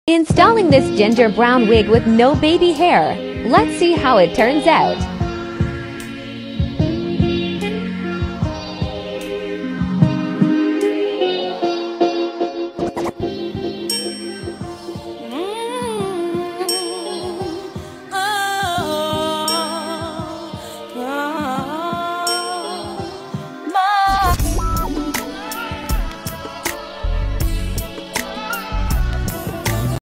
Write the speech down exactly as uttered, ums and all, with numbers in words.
Installing this ginger brown wig with no baby hair. Let's see how it turns out.